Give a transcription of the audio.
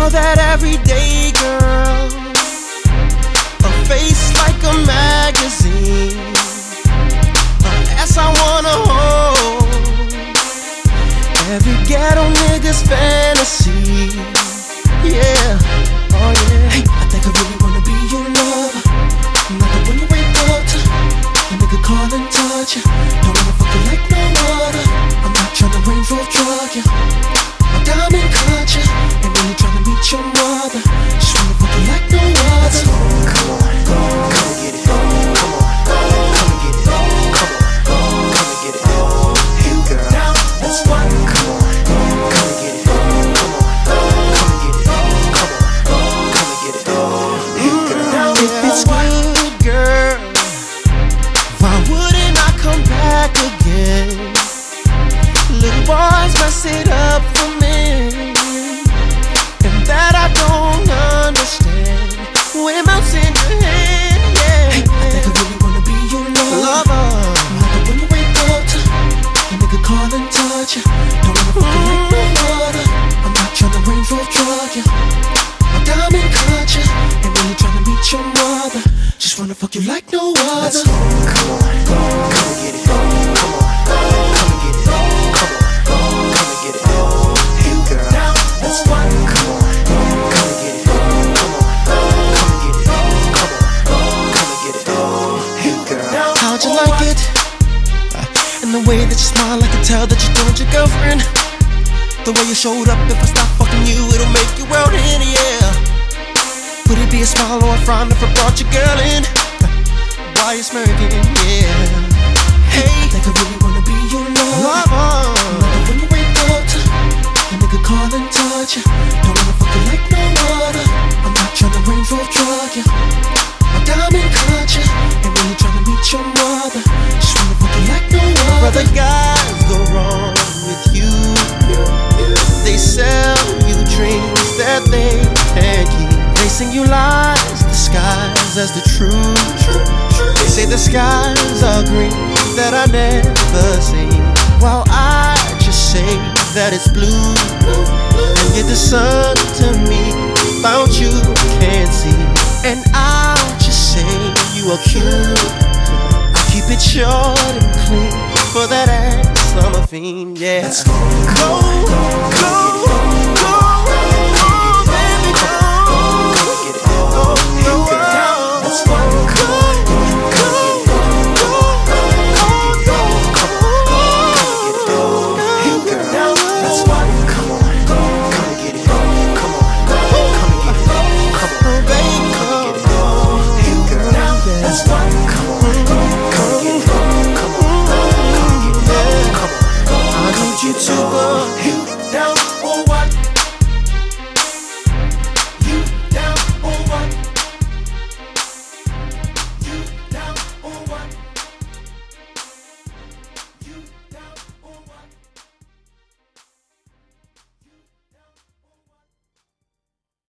You're that everyday girl, a face like a magazine, an ass I wanna hold, every ghetto nigga's fantasy. Yeah, oh yeah. Hey, I think I really wanna be your lover, not the one you wake up to, a nigga call and touch you. Don't wanna fuck you like no other. I'm not tryna range or drug you, my diamond cut you, ain't really tryna meet your mother. Just wanna fuck you like no other. Come on, come and get it. Come on, come and get it. Come and get it. Hey girl, that's what. Come on, come and get it. Come on, come and get it. Come and get it. Hey girl, if it's good, girl, why wouldn't I come back again? Little boys mess it up for me, and that I don't understand. When it melts in your hand, yeah. Hey, I think I really wanna be your lover, not the one you wake up to, a nigga call and touch you. Don't wanna fuck you like no other. I'm not tryna range or drug you, my diamond cut you, ain't really tryna meet your mother. Just wanna fuck you like no other. Come on, come and get it. Come on, come and get it. Come and get it. Hey girl, that's what. Come on, come and get it. Come on, come and get it. Come and get it. Hey girl, how'd you like it? And the way that you smile, I can tell that you're doing your girlfriend. The way you showed up, if I stop fucking you, it'll make your world in the air. Would it be a smile or a frown if I brought your girl in? Why you smirking? Yeah. Hey, I think I really wanna be your lover, not when you wake up to, a nigga call and touch you. Don't wanna fuck you like no other. I'm not tryna range or drug you, my diamond cut you, ain't really tryna meet your mother. Just wanna fuck you like no other. Brother, guys go wrong with you. They sell you dreams that they can't keep. They sing you lies disguised as the truth. They say the skies are green that I never seen, while I just say that it's blue. And yet the sun to me found you can't see, and I'll just say you are cute. I keep it short and clean for that ass I'm a fiend. Yeah, let's go.